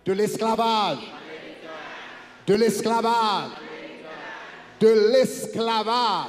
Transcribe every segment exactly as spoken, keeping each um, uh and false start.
de l'esclavage, de l'esclavage, de l'esclavage.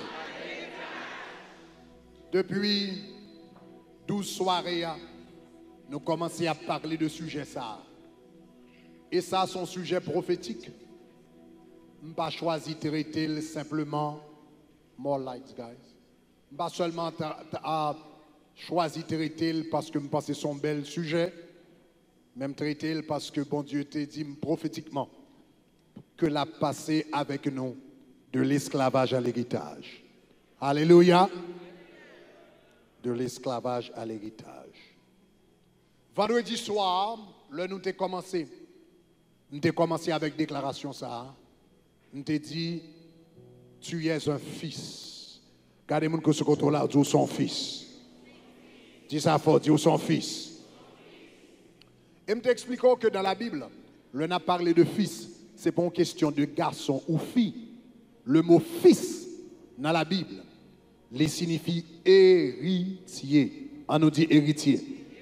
Depuis douze soirées, nous commençons à parler de sujet ça. Et ça, c'est un sujet prophétique. Je n'ai pas choisi de traiter simplement more lights, guys. Je n'ai pas seulement choisi de traiter parce que je pense que c'est un bel sujet, même traiter parce que bon Dieu t'a dit prophétiquement que l'a passé avec nous de l'esclavage à l'héritage. Alléluia. De l'esclavage à l'héritage. Vendredi soir, là nous t'ai commencé. Nous t'ai commencé avec déclaration ça. Nous t'ai dit, tu es un fils. Regardez-moi que ce côté-là, dis son fils. Dis ça fort, dis son fils. Et nous t'expliquons que dans la Bible, le n'a parlé de fils, c'est pas une question de garçon ou fille. Le mot fils dans la Bible, les signifie héritier. On nous dit héritier.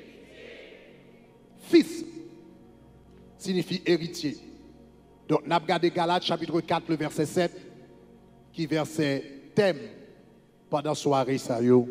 Fils signifie héritier. Donc, nous avons regardé Galates chapitre quatre, le verset sept, qui verset thème pendant la soirée. Ça, yo.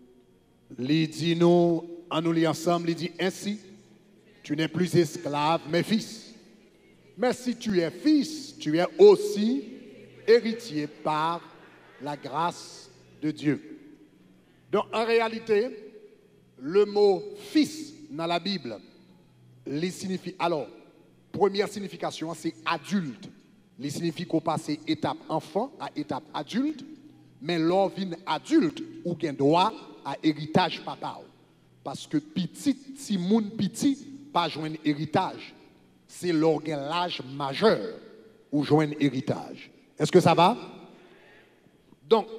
Il dit nous, en nous lit ensemble, il dit ainsi, tu n'es plus esclave, mais fils. Mais si tu es fils, tu es aussi héritier par la grâce de Dieu. Donc, en réalité, le mot fils dans la Bible, il signifie, alors, première signification, c'est adulte. Il signifie qu'on passe étape enfant à étape adulte, mais l'on vient adulte ou qu'on doit à héritage papa. Parce que petit, si moun petit, pas joindre héritage, c'est l'âge majeur ou joindre héritage. Est-ce que ça va? Donc,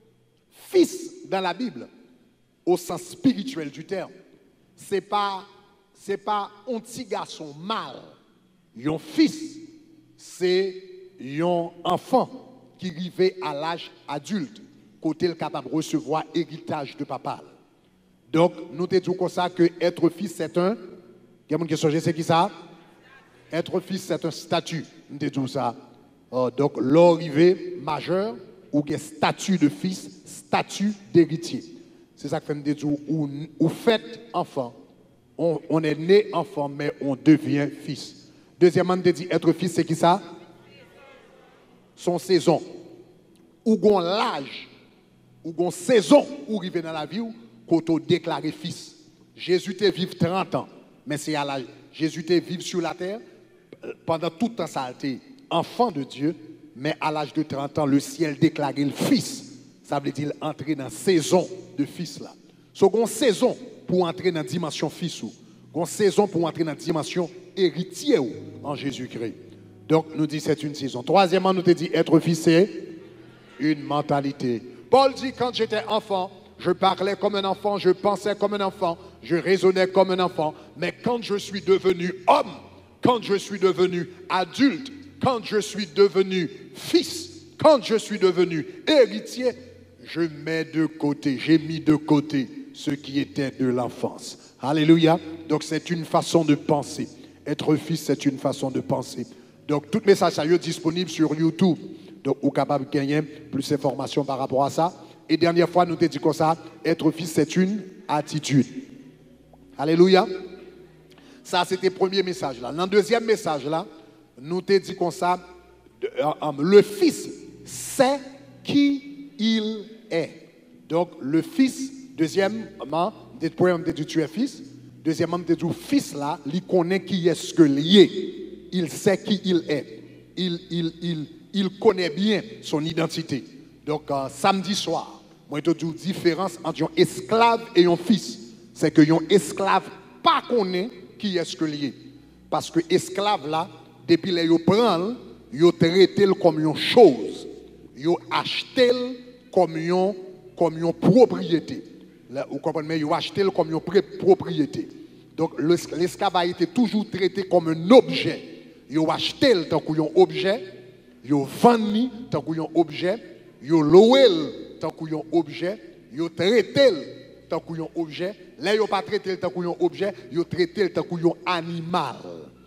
fils dans la Bible, au sens spirituel du terme, ce n'est pas, c'est pas un petit garçon mâle. Un fils, c'est un enfant qui arrive à l'âge adulte, côté capable de recevoir héritage de papa. Donc, nous te disons comme ça que être fils, c'est un. Il y a une question, c'est qui ça? Être fils, c'est un statut. Nous te disons ça. Oh, donc, l'arrivée majeure, ou un statut de fils, statut d'héritier. C'est ça que fait me dire, ou, ou fait enfant. On, on est né enfant, mais on devient fils. Deuxièmement, on te dit être fils, c'est qui ça? Son saison. Ou gon l'âge, ou gon saison, où arrive dans la vie, quand on déclaré fils. Jésus te vive trente ans, mais c'est à l'âge. Jésus te vive sur la terre, pendant tout le temps, ça a été enfant de Dieu, mais à l'âge de trente ans, le ciel déclarait le fils. Ça veut dire entrer dans la saison de fils là. So, gon saison pour entrer dans la dimension fils ou. Gon saison pour entrer dans la dimension héritier ou, en Jésus-Christ. Donc, nous dit c'est une saison. Troisièmement, nous te dit être fils, c'est une mentalité. Paul dit, quand j'étais enfant, je parlais comme un enfant, je pensais comme un enfant, je raisonnais comme un enfant. Mais quand je suis devenu homme, quand je suis devenu adulte, quand je suis devenu fils, quand je suis devenu héritier, je mets de côté, j'ai mis de côté ce qui était de l'enfance. Alléluia. Donc c'est une façon de penser. Être fils, c'est une façon de penser. Donc tout message ça est disponible sur YouTube. Donc vous êtes capable de gagner plus d'informations par rapport à ça. Et dernière fois, nous te dit comme ça, être fils, c'est une attitude. Alléluia. Ça, c'était le premier message là. Dans le deuxième message là, nous te dit comme ça, le fils sait qui il est. Donc le fils, deuxièmement, on te dit tu es fils. Deuxièmement, on te dit fils là, il connaît qui est ce que il est. Il sait qui il est. Il, il, il, il connaît bien son identité. Donc euh, samedi soir, moi je te dis la différence entre un esclave et un fils. C'est que un esclave pas connaît qui est ce que il est. Parce que esclave là, depuis les yo prend, yo traité comme une chose. Yo acheté comme une comme une propriété. Là, vous comprenez, mais yo acheté comme une propriété. Donc l'esclave a été toujours traité comme un objet. Yo acheté tant qu'un objet, yo vendu tant qu'un objet, yo loué tant qu'un objet, yo traité tant qu'un objet. Là yo pas traité tant qu'un objet, yo traité tant qu'un animal.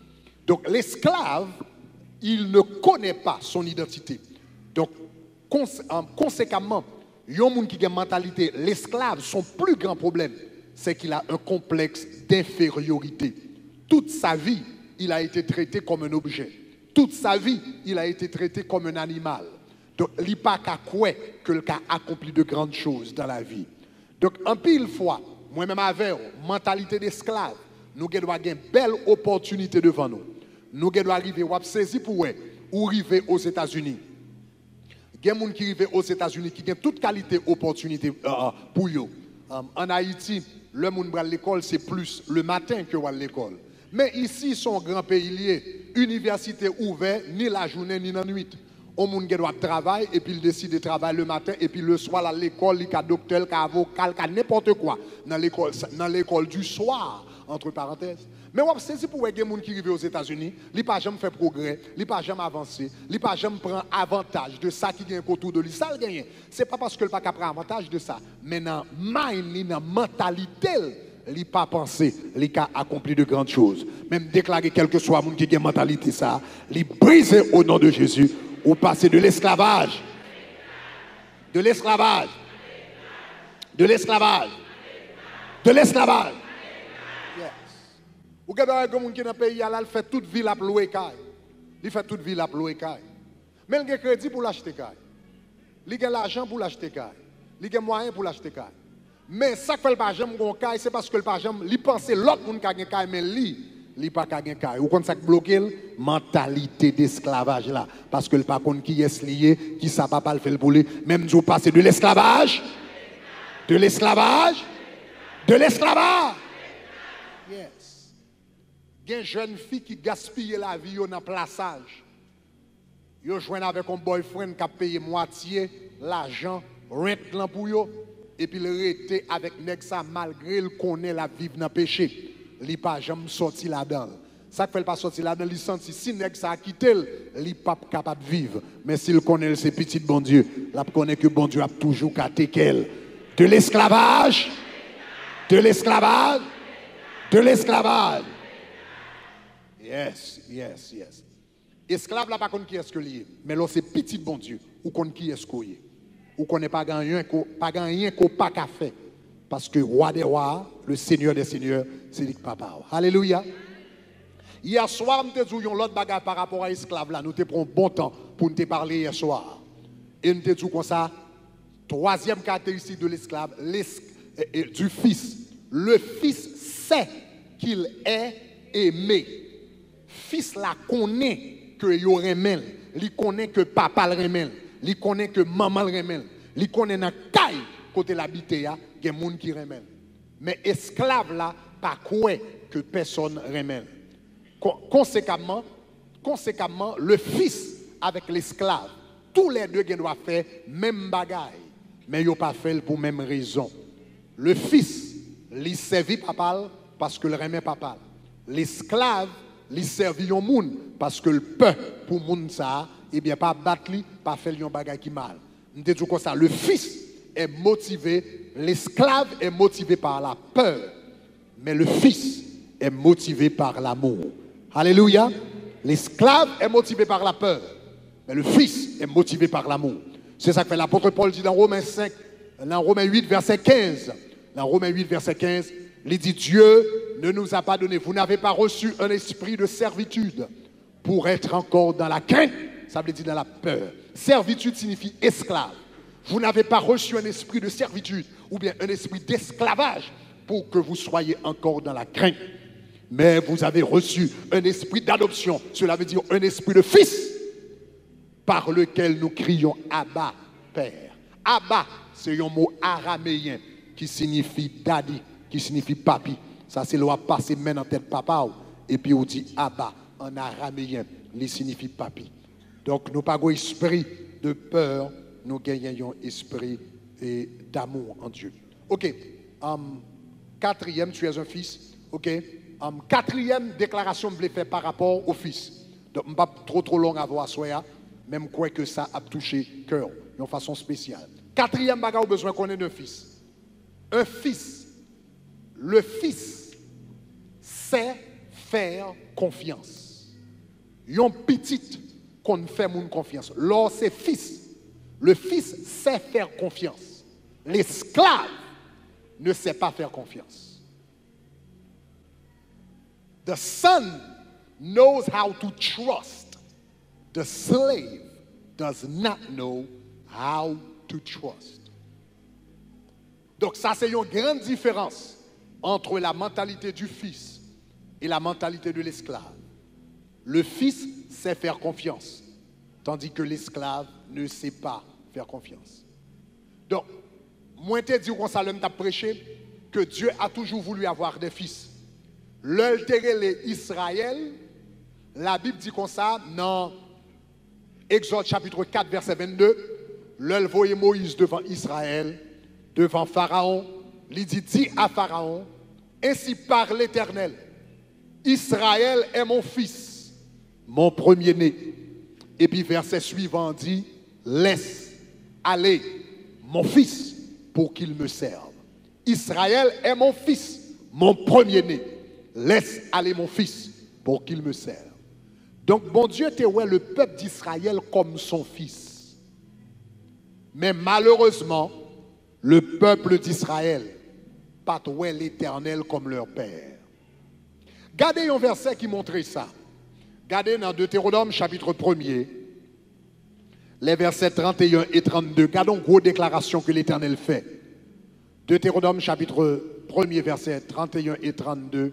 Donc l'esclave, il ne connaît pas son identité. Donc cons conséquemment, il y a un monde qui a une mentalité, l'esclave, son plus grand problème, c'est qu'il a un complexe d'infériorité. Toute sa vie, il a été traité comme un objet. Toute sa vie, il a été traité comme un animal. Donc, il n'y a pas qu'à quoi que le cas accompli de grandes choses dans la vie. Donc, en pile fois, moi-même avec mentalité d'esclave, nous devons avoir une belle opportunité devant nous. Nous devons arriver à saisir pour eux, ou arriver aux États-Unis. Il y a des gens qui arrivent aux États-Unis qui ont toute qualité d'opportunité uh, pour eux. Um, en Haïti, le monde à l'école, c'est plus le matin que à l'école. Mais ici, son grand pays lié, université ouverte, ni la journée, ni la nuit. On monde qui doit travailler, et puis il décide de travailler le matin, et puis le soir, à l'école, il y a docteur, il y a avocat, il y a n'importe quoi. Dans l'école du soir, entre parenthèses. Mais c'est pour les gens qui arrivent aux États-Unis, ils n'ont pas jamais fait progrès, ils n'ont pas jamais avancé, ils n'ont pas jamais pris avantage de ça qui gagne autour de lui. Ça, le gagne. Ce n'est pas parce que le pas prend avantage de ça, mais dans la mind, dans la mentalité, il n'a pas pensé, il a accompli de grandes choses. Même déclarer quel que soit le monde qui a une mentalité, ça, il brise au nom de Jésus, ou passer de l'esclavage, de l'esclavage, de l'esclavage, de l'esclavage. Ou bien, quelqu'un qui est dans le pays, il fait toute ville à louer. Il fait toute ville à louer. Mais il a crédit pour l'acheter. Il a l'argent pour l'acheter. Il a moyen pour l'acheter. Mais ça que fait le pagem gon kay, c'est parce que le pagem, il pense l'autre monde qui a gagné mais lui, il pas gagné kay. Ou quand ça bloqué mentalité d'esclavage là parce que le pas connait qui est lié, qui ça pas le faire pour lui, même nous passer de l'esclavage, de l'esclavage, de l'esclavage. Yes. Il y a une jeune fille qui gaspille la vie dans le plaçage. Yo joine avec un boyfriend qui a payé moitié l'argent rent pour yo. Et puis le rete avec nèg ça malgré le connaît la vivre dans péché, il pas jamais sorti là-dedans. Ça fait pas sorti là-dedans, il senti si nèg ça a quitté, il pas capable de vivre. Mais s'il connaît ses petits bon Dieu, là connaît que bon Dieu a toujours gâté qu'elle. De l'esclavage, de l'esclavage, de l'esclavage. Yes, yes, yes. Esclave là pas connaît qui est-ce que lié, mais là c'est petit bon Dieu ou connaît qui est-ce qu'il est. Ou qu'on n'est pas gagné, pas gagné, qu'on pas qu'à faire. Parce que roi des rois, le Seigneur des seigneurs, c'est lui qui papa. Alléluia. Hier soir, nous te disions l'autre bagarre par rapport à l'esclave là. Nous te prenons bon temps pour nous te parler hier soir. Et nous te disons comme ça, troisième caractéristique de l'esclave, du fils. Le fils sait qu'il est aimé. Fils là connaît que il remet, il connaît que papa le remet. Il connaît que maman le remèle. Il connaît dans caille côté l'habité, il y a des gens qui remèlent. Mais esclave là, pas quoi que personne remèle. Conséquemment, conséquemment, le fils avec l'esclave, tous les deux doivent faire même bagaille, mais ils n'ont pas fait pour même raison. Le fils, il servit papa parce que le remet papa. L'esclave, il servit au monde parce que le peuple pour monde ça. Eh bien, pas battre, pas faire un bagage qui mal. Nous te disons comme ça, le fils est motivé, l'esclave est motivé par la peur, mais le fils est motivé par l'amour. Alléluia. L'esclave est motivé par la peur, mais le fils est motivé par l'amour. C'est ça que fait l'apôtre Paul dit dans Romains cinq, dans Romains huit, verset quinze. Dans Romains huit, verset quinze, il dit Dieu ne nous a pas donné, vous n'avez pas reçu un esprit de servitude pour être encore dans la crainte. Ça veut dire dans la peur. Servitude signifie esclave. Vous n'avez pas reçu un esprit de servitude ou bien un esprit d'esclavage pour que vous soyez encore dans la crainte. Mais vous avez reçu un esprit d'adoption. Cela veut dire un esprit de fils par lequel nous crions Abba, Père. Abba, c'est un mot araméen qui signifie daddy, qui signifie papi. Ça, c'est le passer main en tête papa. Et puis on dit Abba en araméen, il signifie papi. Donc, nous n'avons pas esprit de peur, nous gagnons esprit d'amour en Dieu. Ok. Um, quatrième, tu es un fils. Ok. Um, quatrième déclaration que je faire par rapport au fils. Donc, je ne vais pas trop trop long à voir à même quoi que ça a touché cœur, d'une façon spéciale. Quatrième bagage, besoin qu'on ait d'un fils. Un fils. Le fils sait faire confiance. yon petit qu'on fait mon confiance. Lors c'est fils. Le fils sait faire confiance. L'esclave ne sait pas faire confiance. The son knows how to trust. The slave does not know how to trust. Donc ça, c'est une grande différence entre la mentalité du fils et la mentalité de l'esclave. Le fils sait faire confiance, tandis que l'esclave ne sait pas faire confiance. Donc, moi, je te dis, quand ça t'a prêché, que Dieu a toujours voulu avoir des fils. L'altéré Israël, la Bible dit comme ça, dans Exode chapitre quatre, verset vingt-deux, l'el voyait Moïse devant Israël, devant Pharaon, il dit, dit à Pharaon, ainsi parle l'Éternel, Israël est mon fils, mon premier-né. Et puis verset suivant dit, laisse aller mon fils pour qu'il me serve. Israël est mon fils, mon premier-né. Laisse aller mon fils pour qu'il me serve. Donc, bon Dieu, tu ouais le peuple d'Israël comme son fils. Mais malheureusement, le peuple d'Israël pas ouais l'Éternel comme leur père. Gardez un verset qui montrait ça. Gardez dans Deutéronome chapitre premier, les versets trente et un et trente-deux. Gardons une grosse déclaration que l'Éternel fait. Deutéronome chapitre premier, versets trente et un et trente-deux.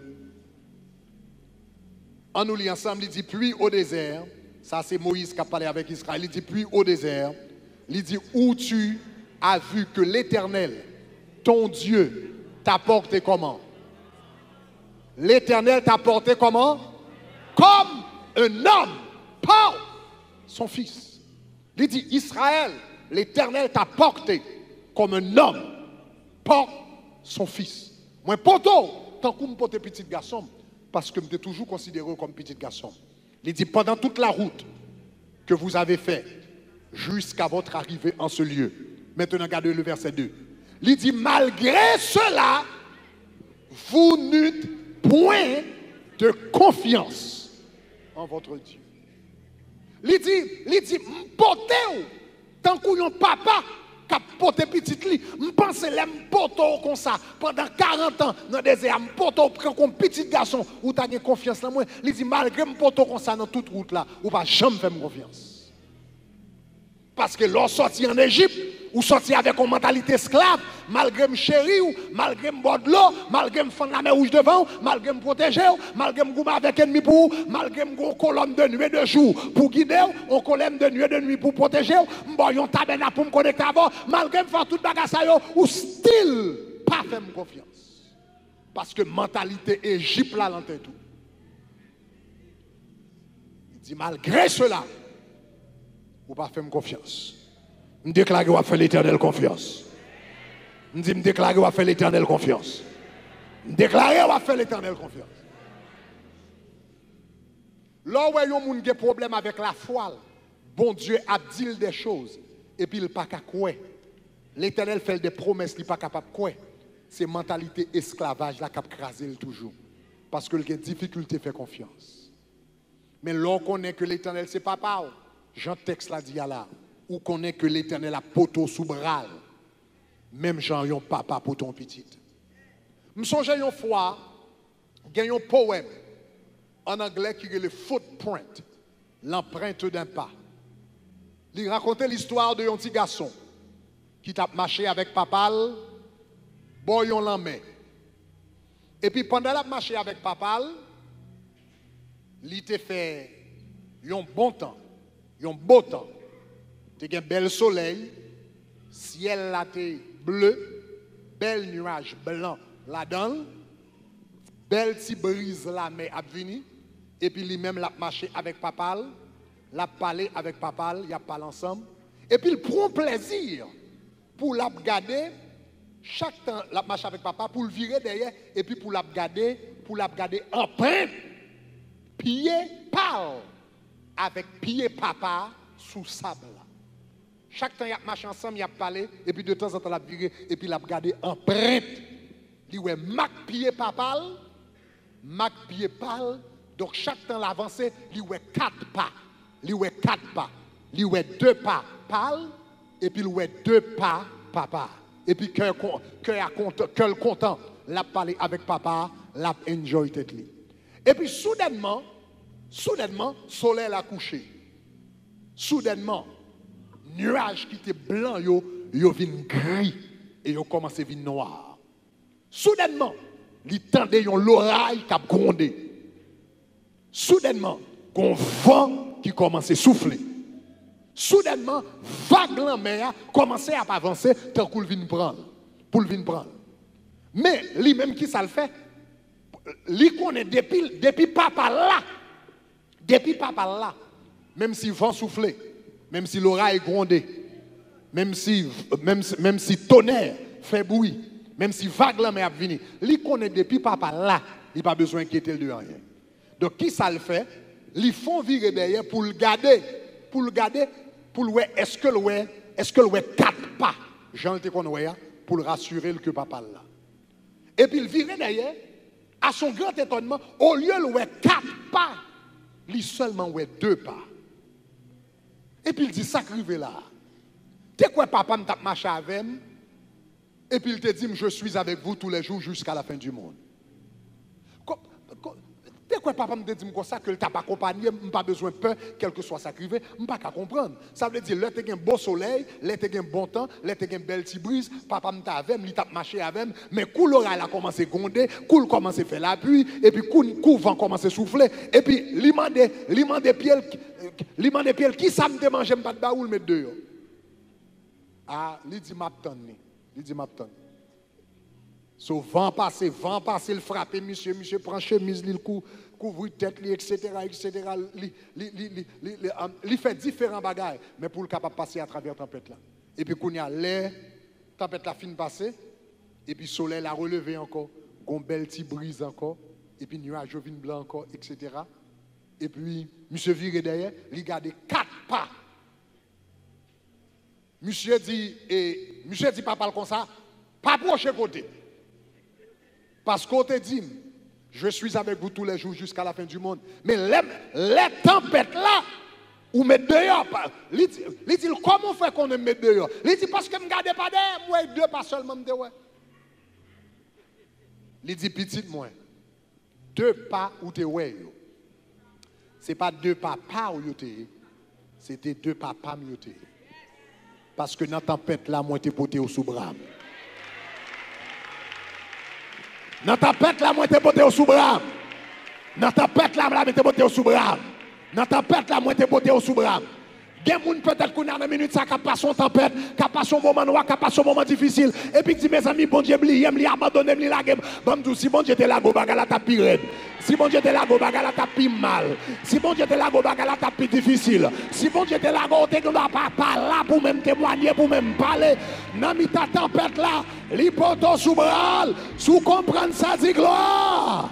On nous lit ensemble, il dit, puis au désert, ça c'est Moïse qui a parlé avec Israël, il dit, puis au désert, il dit, où tu as vu que l'Éternel, ton Dieu, t'a porté comment? L'Éternel t'a porté comment? Comme un homme, par son fils. Il dit, Israël, l'Éternel t'a porté comme un homme, par son fils. Moi, poto, tant que je porte petit garçon, parce que je suis toujours considéré comme petit garçon. Il dit, pendant toute la route que vous avez fait jusqu'à votre arrivée en ce lieu. Maintenant, regardez le verset deux. Il dit, malgré cela, vous n'eûtes point de confiance en votre Dieu. Il dit, il dit, portez-vous, tant que un papa qui a porté petit lit, je pense que je porte comme ça pendant quarante ans dans le désert, je porte comme petit garçon, où tu as confiance en moi. Il dit, malgré que je porte comme ça dans toute route là, ou pas jamais faire confiance. Parce que lorsque sorti en Égypte, ou sorti avec une mentalité esclave, malgré me chérir, malgré me boire de l'eau, malgré me faire la mer rouge devant, malgré me protéger, malgré me goumer avec ennemi pour, malgré me une colonne de nuit et de jour pour guider, une colonne de nuit et de nuit pour protéger, me boire un tabernacle pour me connecter avant, malgré me faire toute bagarre ça, ou style, pas faire confiance. Parce que mentalité Égypte là, l'entend tout. Il dit, malgré cela, ou pas faire confiance. Je déclare que vous faire l'Éternel confiance. Je dis, je déclare que vous faire l'Éternel confiance. Je déclare que vous faire l'Éternel confiance. Là où il y a des problèmes avec la foi, bon Dieu a dit des choses et puis il n'est pas capable. L'Éternel fait des promesses, il n'est pas capable de quoi. C'est mentalité esclavage là qui a crasé toujours. Parce que il y a des difficultés à faire confiance. Mais là on connaît que l'Éternel c'est papa. Jean texte l'a dit là, ou connaît que l'Éternel a poteau sous bras, même Jean yon papa pour ton petit. Je me songe une fois, il y a un poème en anglais qui est le footprint, l'empreinte d'un pas. Il racontait l'histoire de un petit garçon qui t'a marché avec papa, bon yon l'emmène. Et puis pendant qu'il a marché avec papa, il t'a fait un bon temps. Il y a un beau temps. Il y a un bel soleil, ciel là bleu, bel nuage blanc là-dedans, belle petite brise là mais a venu, et puis lui-même l'a marché avec papa, l'a parlé avec papa, il a parlé ensemble, et puis il prend plaisir pour la regarder chaque temps l'a marché avec papa pour le virer derrière et puis pour la regarder pour la regarder empreinte pied parle avec pied papa sous sable. Chaque temps, il y a marché ensemble, il y a parlé, et puis de temps en temps, il a viré, et puis il a regardé empreinte. Il dit, ouais, mac pied papa, mac pied pâle, Donc chaque temps l'avancée, il y a quatre pas. Il y a quatre pas. Il y a deux pas pâle et puis il y a deux pas papa. Et puis cœur cœur content, l'a parlé avec papa, l'a enjoy tête li. Et puis soudainement, soudainement, soleil a couché. Soudainement, nuage qui était blanc yo yo vin gris et yo commencé vin noir. Soudainement, li tendait yon l'oreille qui a grondé. Soudainement, un vent qui commençait à souffler. Soudainement, vague la mer commençait à avancer tant qu'il vient prendre. Pour le prendre. Mais lui-même qui ça le fait, lui connaît depuis, depuis papa là, depuis papa là, même si le vent soufflait, même si l'oreille grondait, même si, même, même si tonnerre fait bruit, même si vague la mer vient, lui connaît depuis papa là, il n'a pas besoin d'inquiéter de rien. Donc qui ça le fait? Ils font virer derrière pour le garder, pour le garder, pour le voir, est-ce que le ouais, est-ce que le ouais quatre pas, Jean te connaît pour le rassurer que papa là. Et puis il virait derrière, à son grand étonnement, au lieu de ouais quatre pas, il seulement ouais deux pas. Et puis il dit ça arrive là. T'es quoi papa me tape marché avec moi? Et puis il te dit je suis avec vous tous les jours jusqu'à la fin du monde. Dès que papa me dit comme ça, que le t'a pas accompagné, je n'ai pas besoin de peur, quel que soit ça qui arrive, je n'ai pas qu'à comprendre. Ça veut dire, là, tu as un beau soleil, là, tu as un bon temps, là, tu as une belle petite brise, papa me t'a avec, il t'a marché avec, mais cool l'oreille a commencé à gronder, cool commence à faire la pluie, et puis cool vent commence à souffler, et puis, l'imande de piel, l'imande de piel, qui ça me demande, j'aime pas de baoul, mais deux. Ah, il dit, m'attend, il dit, m'attend. So, vent passé, vent passé, il frappe, monsieur, monsieur prend chemise, il couvre tête, et cetera, et cetera. Il fait différents bagages, mais pour le capable passer à travers la tempête là. Et puis, quand il y a l'air, la tempête la fin passée, et puis le soleil l'a relevé encore, une belle petite brise encore, et puis nuage vin blanc encore, et cetera. Et puis, monsieur vire derrière, il garde quatre pas. Monsieur dit, et monsieur dit, papa, comme ça, pas proche côté. Parce qu'on te dit, je suis avec vous tous les jours jusqu'à la fin du monde. Mais les, les tempêtes là, ou met dehors, il dit, comment fait qu'on me met dehors? Il dit, parce que je ne garde pas derrière, moi, deux pas seulement, de ouais. Il dit, petit, moi, deux pas où tu es, ouais. Ce n'est pas deux pas pas où tu es, c'était deux pas pas où tu es. Parce que dans la tempête là, moi, tu es porté au sous-bras. Dans ta pète là, moi, t'es porté au sous-bras. Dans ta pète là, moi, t'es porté au sous-bras. Dans ta pète là, moi, t'es porté au sous-bras. Des gens peut-être qu'on a une minute, ça qui passe son tempête, qui passe son moment noir, qui passe son moment difficile. Et puis, dit, mes amis, bon Dieu, il aime, il abandonne, il la game. Bon, si bon Dieu était là, go bagala t'a pire. Si bon Dieu était là, go bagala t'a pire mal. Si bon Dieu était là, go bagala t'a pire difficile. Si bon Dieu était là, go t'es pas là pour même témoigner, pour même parler. Dans ta tempête là, l'hypoto sous bras, sous comprendre ça, dit gloire.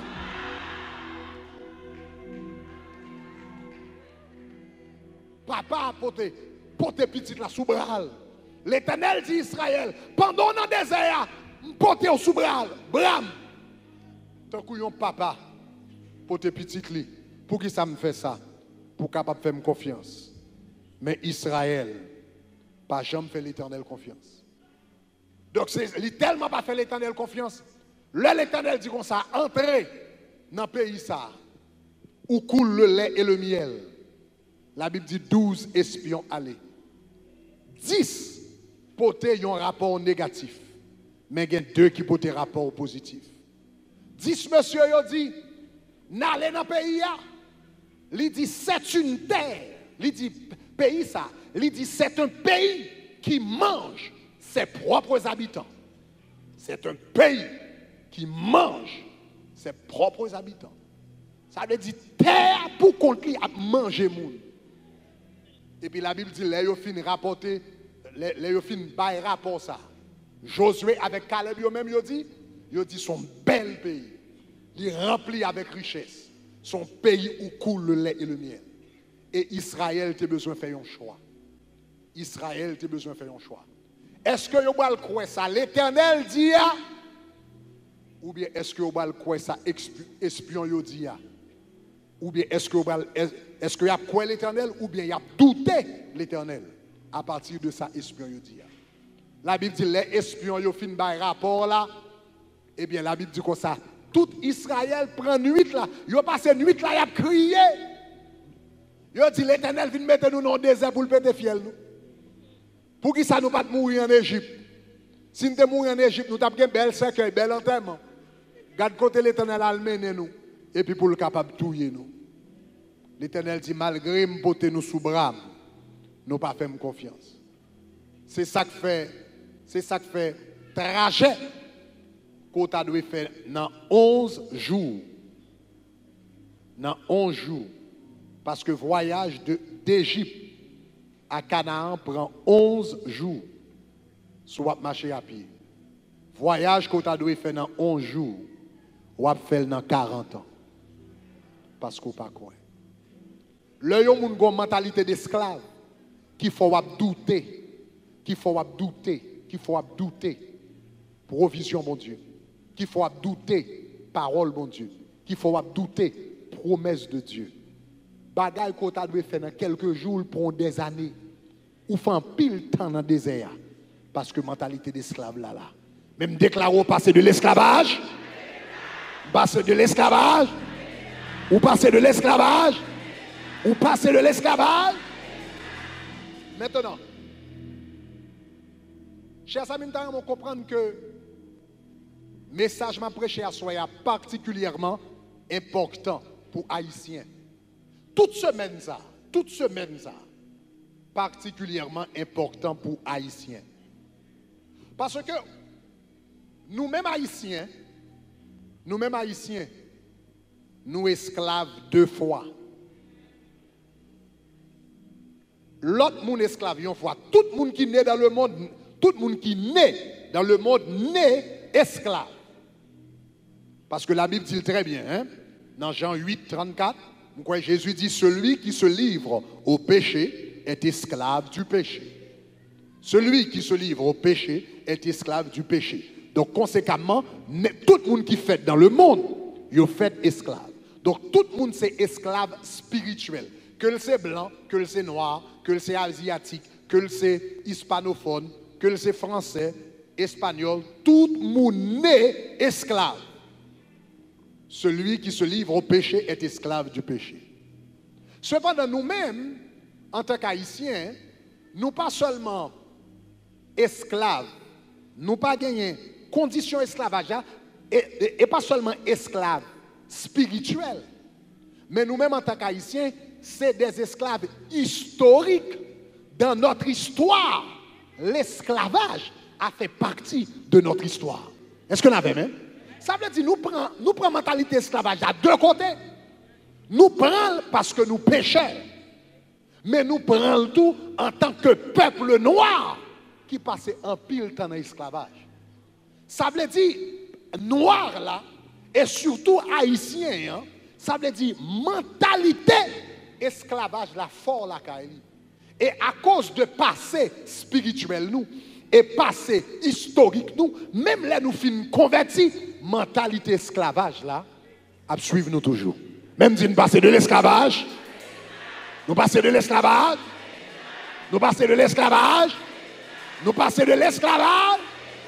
Papa a porté, porté petit la sous bras. L'Éternel dit Israël, pendant dans le désert, porté au sous bras, bram. Tant que papa, porté petit li, pour qui ça me fait ça? Pour capable faire confiance. Mais Israël, pas jamais fait l'Éternel confiance. Donc c'est il tellement pas fait l'Éternel confiance. Là l'Éternel dit comme ça, entrez dans le pays ça, où coule le lait et le miel. La Bible dit douze espions allaient. dix portaient un rapport négatif. Mais il y a deux qui portaient un rapport positif. dix monsieur ont dit, n'allez dans le pays. Il dit, c'est une terre. Il dit, pays ça. Il dit, c'est un pays qui mange ses propres habitants. C'est un pays qui mange ses propres habitants. Ça veut dire, terre pour qu'on a mangé moun. Et puis la Bible dit, les fin rapporter, les fin bail rapport ça. Josué avec Caleb, yo même yo dit, yo dit son bel pays. Il est rempli avec richesse. Son pays où coule le lait et le miel. Et Israël a besoin de faire un choix. Israël a besoin de faire un choix. Est-ce que vous allez croire ça? L'Éternel dit, ou bien est-ce que vous allez croire ça? Espion yo dit. Ou bien est-ce que est-ce qu'il y a quoi l'éternel ou bien il y a douté l'éternel? À partir de ça, espion yo dit. La Bible dit les espions yo fin bay rapport là. Eh bien la Bible dit comme ça. Tout Israël prend nuit là. Yo passé nuit là, y a crié. Yo dit l'éternel vient mettre nous dans le désert pour le péter fiel nous. Pour qui ça nous pas mourir en Égypte? Si nous mourir en Égypte, nous avons un bel cercueil, bel enterrement. Garde côté l'éternel a mené nous. Et puis pour le capable de touiller nous. L'éternel dit malgré me porter nous sous bras, nous pas fait confiance. C'est ça que fait, c'est ça que fait trajet qu'on a dû faire dans onze jours. Dans onze jours. Parce que voyage d'Égypte à Canaan prend onze jours. Soit marcher à pied. Voyage qu'on a dû faire dans onze jours. Ou faire dans quarante ans. Parce qu'on pas quoi. Le yon moun gon mentalité d'esclave qui faut douter, qui faut douter, qui faut douter provision mon Dieu, qui faut douter parole mon Dieu, qui faut douter promesse de Dieu. Bagay qu'on t'a dû faire dans quelques jours pour des années ou fait un pile temps dans le désert parce que mentalité d'esclave là là. Même déclarer passer de l'esclavage, passer de l'esclavage, ou passer de l'esclavage. Ou passer de l'esclavage. Maintenant, chers amis, nous devons comprendre que le message m'a prêché à soi est particulièrement important pour Haïtiens. Toute semaine ça, toute semaine ça, particulièrement important pour Haïtiens. Parce que nous-mêmes Haïtiens, nous-mêmes Haïtiens, nous esclaves deux fois. L'autre monde esclave une fois. Tout le monde qui naît dans le monde, tout le monde qui naît dans le monde naît esclave. Parce que la Bible dit très bien, hein? Dans Jean huit, trente-quatre, Jésus dit celui qui se livre au péché est esclave du péché. Celui qui se livre au péché est esclave du péché. Donc conséquemment, tout le monde qui fait dans le monde, il fait esclave. Donc tout le monde c'est esclave spirituel. Que c'est blanc, que c'est noir, que c'est asiatique, que c'est hispanophone, que c'est français, espagnol, tout le monde est esclave. Celui qui se livre au péché est esclave du péché. Cependant, nous-mêmes, en tant qu'Haïtiens, nous pas seulement esclaves, nous pas gagné condition esclavage, et, et, et pas seulement esclaves spirituels, mais nous-mêmes en tant qu'Haïtiens, c'est des esclaves historiques. Dans notre histoire, l'esclavage a fait partie de notre histoire. Est-ce que nous avons même? Ça veut dire nous prenons nous prenons mentalité esclavage à deux côtés. Nous prenons parce que nous péchons. Mais nous prenons tout en tant que peuple noir qui passait un pile temps dans l'esclavage. Ça veut dire noir là, et surtout haïtien, hein, ça veut dire mentalité esclavage la fort la Kaili. Et à cause de passé spirituel nous et passé historique nous, même là nous finissons convertis, mentalité esclavage là, à suivre nous toujours. Même si nous passons de l'esclavage, nous passons de l'esclavage, nous passons de l'esclavage, nous passons de l'esclavage.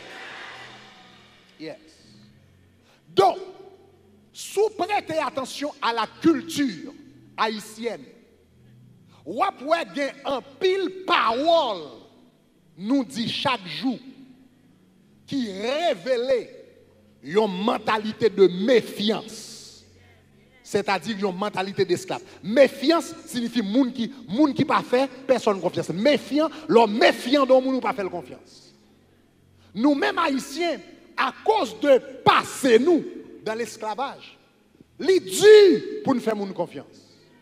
Yes. Donc, sous prêtez attention à la culture haïtienne. Ou après gen un pile parole nous dit chaque jour qui révèle une mentalité de méfiance. C'est-à-dire une mentalité d'esclave. Méfiance signifie moun qui moun qui pas fait personne confiance. Méfiant, l'homme méfiant dont moun pas fait confiance. Nous-mêmes haïtiens à cause de passer nous dans l'esclavage, li dur pour nous faire moun confiance.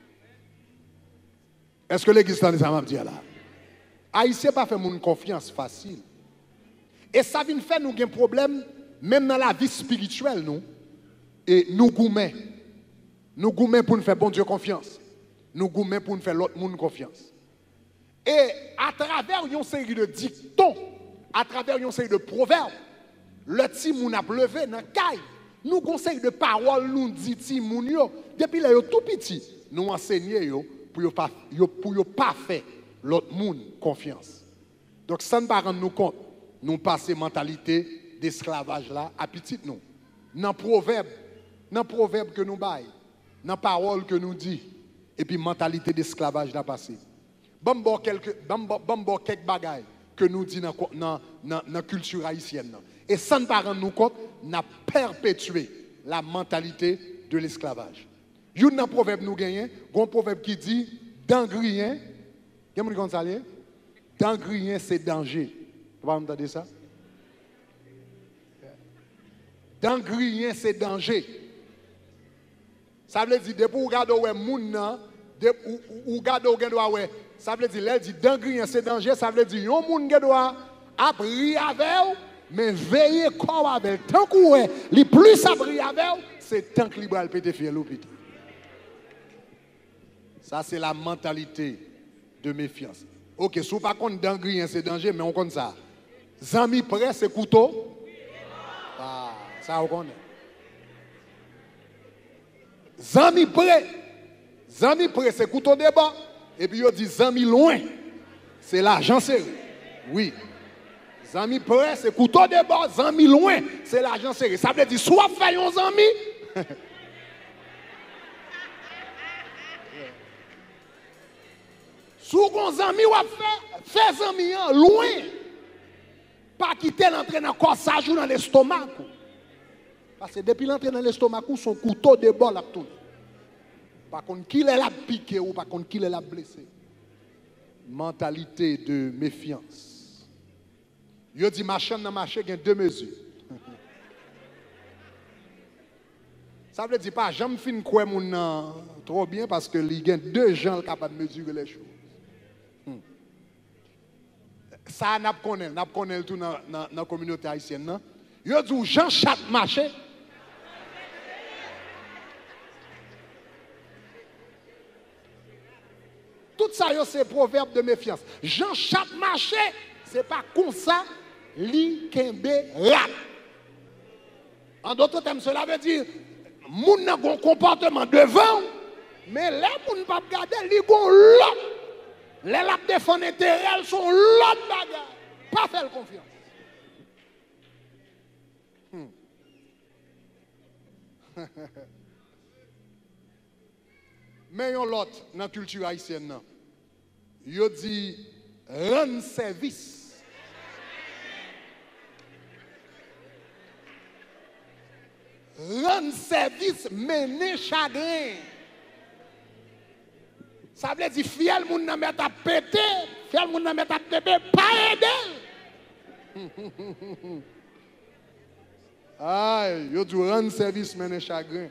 Est-ce que l'église dans les amants dit là? Haïtien pas fait mon confiance facile. Et ça vient faire nous un problème même dans la vie spirituelle nous. Et nous goumets. Nous goumets pour nous faire bon Dieu confiance. Nous goumets pour nous faire l'autre monde confiance. Et à travers une série de dictons, à travers une série de proverbes, le petit moun a levé dans caille. Nous conseil de parole nous dit ti moun yo depuis là, yo tout petit, nous enseignons pour ne pas, pour pas faire l'autre monde confiance. Donc, ça ne pas rendre nous compte, nous passer mentalité d'esclavage là à petit nous. Dans le proverbe, dans le proverbe que nous baillons, dans la parole que nous dit, et puis mentalité d'esclavage là passé. Bon, bon, quelques, bon, bon, bon, quelques bagailles que nous dit dans la culture haïtienne. Et ça ne pas rendre nous compte, n'a perpétué la mentalité de l'esclavage. Il y a un proverbe nous gagnons, un proverbe qui dit, d'engrien, qu'est-ce que vous savez? D'engrien, c'est danger. Vous avez entendu ça? D'engrien, c'est danger. Ça veut dire, depuis que vous regardez où est moun, ou regardez où est ça veut dire, là, dit, d'engrien, c'est danger, ça veut dire, yon moun qui doit apprendre avec vous, mais veiller comme avec. Tant que vous le plus apprendre avec vous, c'est tant que vous pété fier l'hôpital. Ça, c'est la mentalité de méfiance. Ok, si vous pas contre d'engrien, c'est danger, mais on connaît ça. Zami près, c'est couteau. Ah, ça, on connaît. Zami près, zami près, c'est couteau de bas. Et puis, on dit zami loin, c'est l'argent serré. Oui. Zami près, c'est couteau de bas. Zami loin, c'est l'argent serré. Ça veut dire, soit fait un zami. Si vous avez un ami, faites un ami loin. Pas quitter l'entrée dans le corps, ça joue dans l'estomac. Parce que depuis l'entrée dans l'estomac, son couteau de bord l'a tourné. Par contre, qui l'a piqué ou par contre, qui l'a blessé. Mentalité de méfiance. Yo dit, ma chaîne dans ma chaîne, il y a deux mesures. Ça veut dire pas, j'aime fin quoi mon trop bien parce que il y a deux gens capables de mesurer les choses. Ça, n'a pas connaît, n'a pas connaît tout dans la communauté haïtienne. Yo dit, Jean chaque marché. Tout ça, c'est proverbe de méfiance. Jean chaque marché, c'est pas comme ça, li kembe rap. En d'autres termes, cela veut dire, moun n'a un comportement devant, mais les moun pas regarder, li gon l'autre. Les laps de fond intérêt sont l'autre bagarre. Pas faire confiance. Hmm. Mais yon l'autre dans la culture haïtienne, il dit rendre service. Rendre service, mener chagrin. Ça veut dire fiel moun nan met à péter, fiel moun nan met à péter, pas aider. Aïe, yo dit rendre service mener chagrin.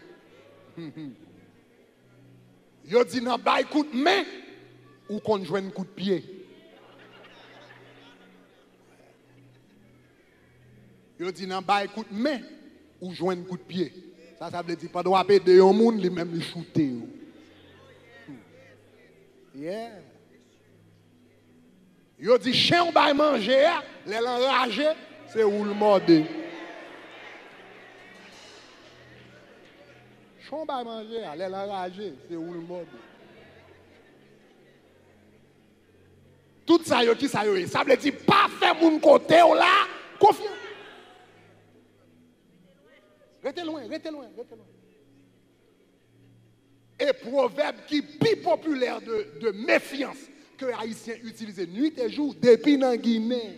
Yo dit nan bay coup de main ou qu'on joine coup de pied. Yo dit nan bay coup de main ou joine coup de pied. Ça ça veut dire pas doit aider yon moun li même li shooter. Yeah. Yo dit chien ou bay manger, les enragé, c'est ou le mordé. Chien ou bay manger, les enragé, c'est ou le mordé. Tout ça yo qui ça yo, ça veut dire pas faire moun côté ou là, confiance. Restez loin, restez loin, restez loin. Et proverbe qui est plus populaire de, de méfiance que les Haïtiens utilisent nuit et jour depuis dans Guinée.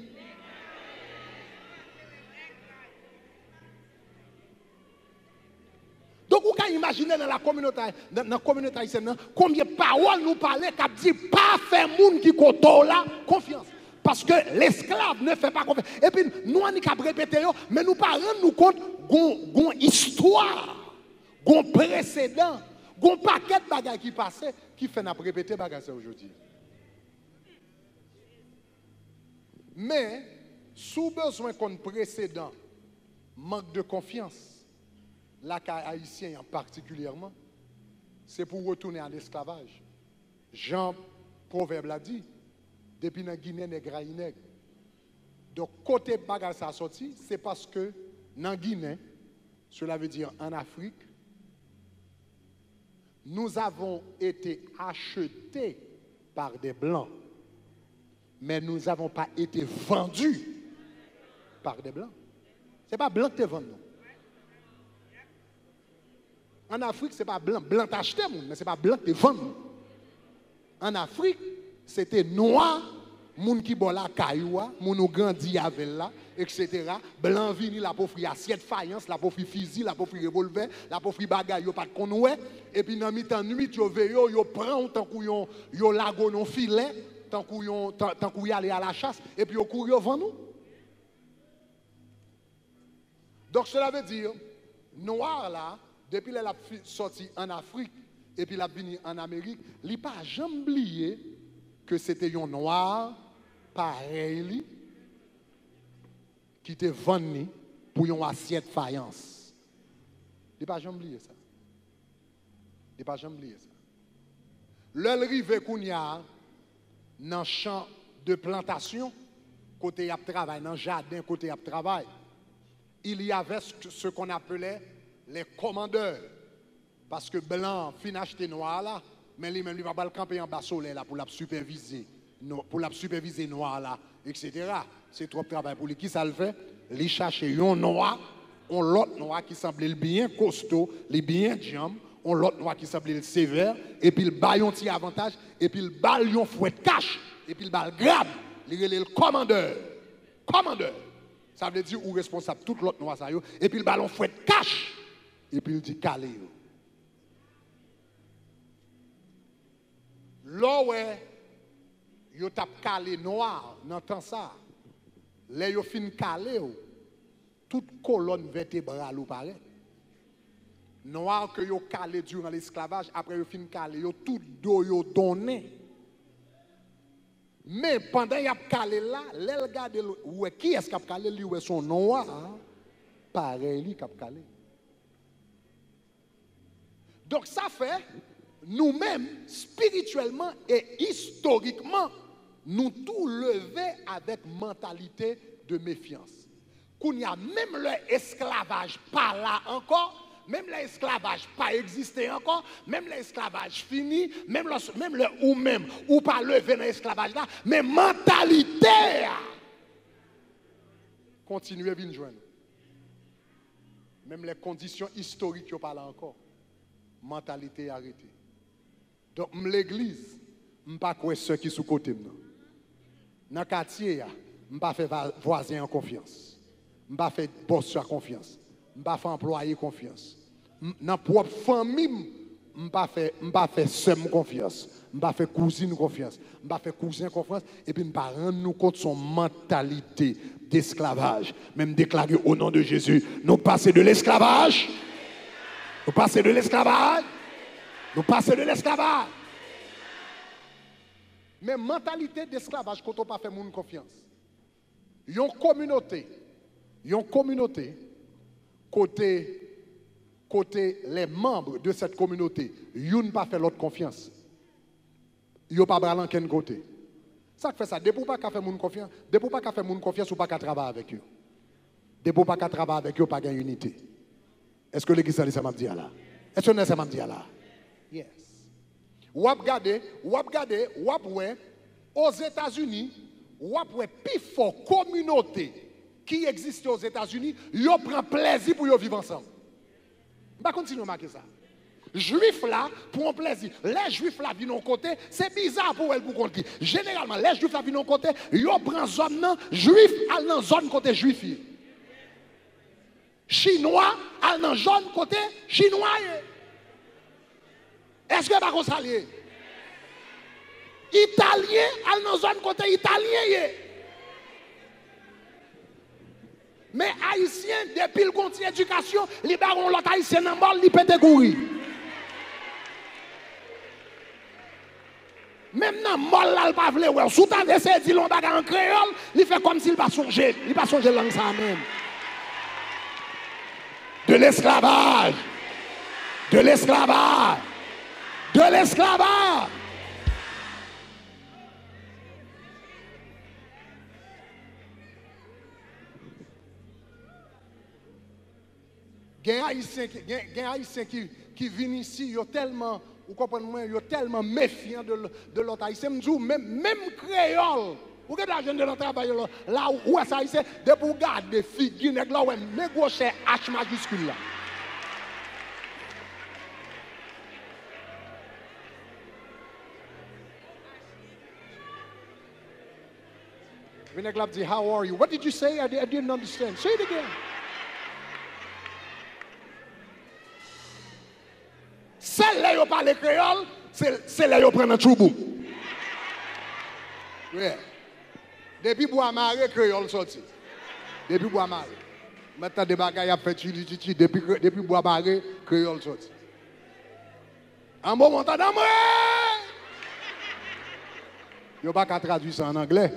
Donc, vous pouvez imaginer dans la communauté, dans la communauté haïtienne, combien de paroles nous parlent qui disent pas faire moun qui koto là confiance. Parce que l'esclave ne fait pas confiance. Et puis, nous, on a répété, mais nous ne rendre nous compte qu'on a une histoire, qu'on précédent. Il y a un paquet de bagages qui passent qui fait répéter les bagages aujourd'hui. Mais, sous besoin qu'on précédent, manque de confiance, la haïtien en particulièrement, c'est pour retourner à l'esclavage. Jean Proverbe l'a dit, depuis la Guinée, nègre nègre. Donc, côté bagage ça sorti, c'est parce que dans Guinée, cela veut dire en Afrique, nous avons été achetés par des blancs, mais nous n'avons pas été vendus par des blancs. Ce n'est pas blanc qui te vend, non. En Afrique, ce n'est pas blanc. Blanc t'a acheté, mais ce n'est pas blanc qui te vend. En Afrique, c'était noir, moun qui boit la cailloua, moun ou grandi avec là, et cetera. Blanc vini, la pauvre assiette faïence, la pauvre fusil, la pauvre revolver, la pauvre bagaille, yo pas de konoué. Et puis dans mi-temps nuit, yo veille, yo prend tant kou yon yo lago non filet, tant kou yon tant kou y aller à la chasse, et puis yo couru yo vend nous. Donc cela veut dire, noir là, depuis qu'il a sorti en Afrique et puis il a venu en Amérique, il n'a pas jamais oublié que c'était un noir pareil qui était vendu pour une assiette faïence. Il n'a pas jamais oublié ça. Il n'a pas jamais oublié ça. L'arrivée qu'on y a dans le champ de plantation, côté y a travail, dans le jardin, côté y a travail, il y avait ce qu'on appelait les commandeurs. Parce que blanc, fin acheté noir là, mais lui-même, il va pas le camper en bas soleil là pour la superviser, pour la superviser noir là, et cetera. C'est trop de travail pour lui. Qui ça le fait? Il cherche un noir, on l'autre noir qui semblait bien costaud, les bien jambes, on l'autre noir qui semblait sévère, et puis il bat un petit avantage, et puis il bat un fouet cache, et puis il bat le grab, il est le commandeur. Commandeur. Ça veut dire ou responsable tout l'autre noir ça yo, et puis le ballon fouet cache, et puis il dit calé. Là ouais, yo tap calé noir dans temps ça. Là yo fin calé toute colonne vertébrale ou pareil. Noir que yo calé durant l'esclavage, après yo fin calé, yo tout dos yo donné. Mais pendant y a calé là, l'el regarde ouais qui est-ce qui a calé lui ouais son noir pareil lui qui a calé. Donc ça fait nous-mêmes spirituellement et historiquement nous tout lever avec mentalité de méfiance. Qu'on y a même l'esclavage pas là encore. Même l'esclavage pas existé encore, même l'esclavage fini, même le, même le ou même, ou pas lever dans l'esclavage là, mais mentalité continuez à venir joindre. Même les conditions historiques ne pas là encore. Mentalité arrêtée. Donc l'église, je ne pas quoi ceux qui sont côté moi. Dans le quartier, je ne pas faire voisin en confiance. Je ne pas faire boss en confiance. Je ne pas faire employé confiance. Dans la propre famille, je ne pas faire pas faire sœur confiance. Je ne pas faire cousine confiance. Je ne pas faire cousin confiance. Et puis je ne pas rendre nous compte de son mentalité d'esclavage. Même déclarer au nom de Jésus, nous passons de l'esclavage. Nous passons de l'esclavage. Nous passons de l'esclavage. Mais mentalité d'esclavage, quand on ne pas fait mon confiance. Une communauté, une communauté, côté, côté les membres de cette communauté, ils n'ont pas fait l'autre confiance. Ils n'ont pas bras l'enquête côté. Ça fait ça. Depuis pas qu'à faire mon confiance, depuis pas qu'à faire mon confiance ou pas qu'à travailler avec eux. Depuis pas qu'à travailler avec eux, pas qu'à unité. Est-ce que l'église a ça m'a dit là? Est-ce que ça m'a dit là? Yes. Ou ap gade, ou ap gade, ou ap ouais, aux États-Unis, ou ap ouais, plus fort communauté qui existe aux États-Unis, yo prend plaisir pour yo vivre ensemble. On va continuer à marquer ça. Juifs là, pour un plaisir. Les juifs là viennent de côté, c'est bizarre pour eux pour contre. Généralement, les juifs là viennent de côté, yo prend zone non, juif à dans zone côté juif. Chinois à dans zone côté chinois. Est-ce que pas comme ça lié? Italien à dans zone côté italien. Mais haïtien depuis le continent éducation, les barons l'autre haïtien en bol, li pété courir. Même dans mol là, il pas vle ouais, sous ta vesse dit l'on bagarre en créole, il fait comme s'il pas songer, il pas songer langue ça même. De l'esclavage. De l'esclavage. De l'esclavage. Il y a des Haïtiens qui viennent ici, ils sont tellement Vous comprenez, moi, ils sont tellement méfiants de, de l'autre haïtien. Même, même créole. Vous regardez la jeune de notre travail là où est-ce haïtien, de pour garder des figures, là où est gros cher H majuscule là. When the club say, how are you? What did you say? I, I didn't understand. Say it again. Celle-là, qui parle créole, c'est là qui prend un choubou. Oui. Depuis bois maré, créole sorti. Depuis bois maré. Maintenant, des bagailles à fait chili chichi. Depuis depuis bois maré, créole sorti. En bon montant d'amour. Yo pas qu'à traduire ça en anglais.